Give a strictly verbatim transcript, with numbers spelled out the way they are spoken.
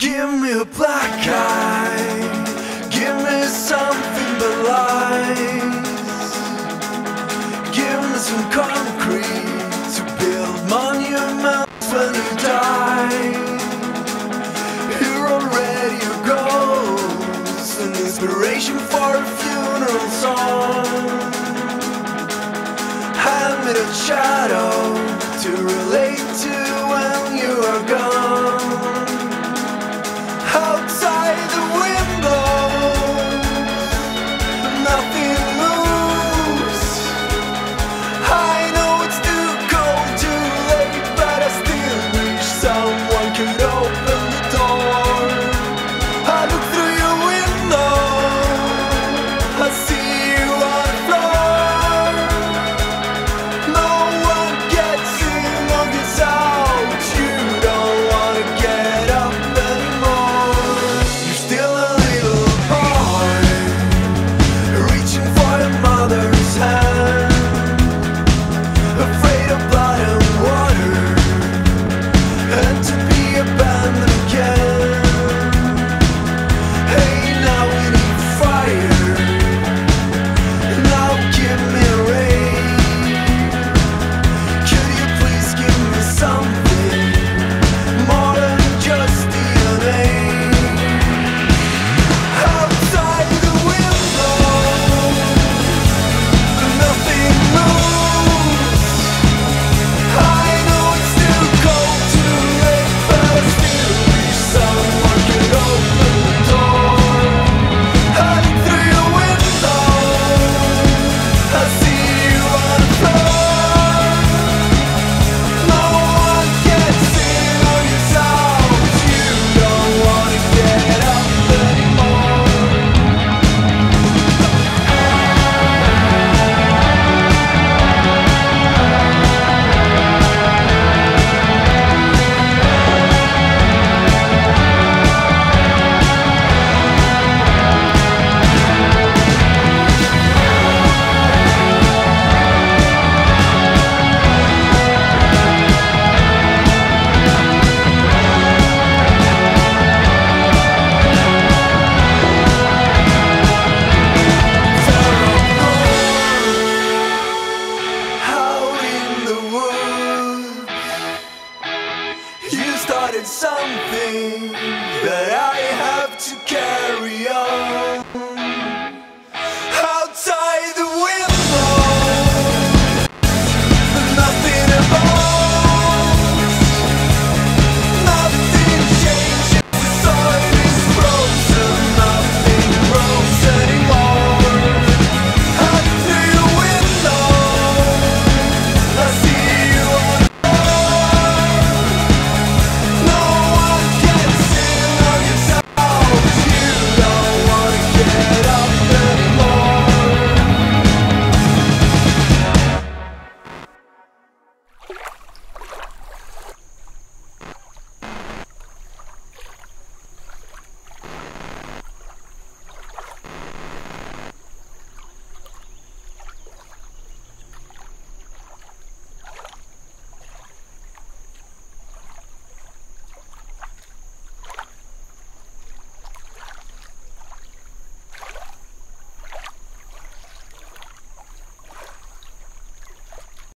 Give me a black eye, give me something but lies. Give me some concrete to build monuments when you die. Here already a ghost, an inspiration for a funeral song. Hand me the shadow to relate to when you are gone.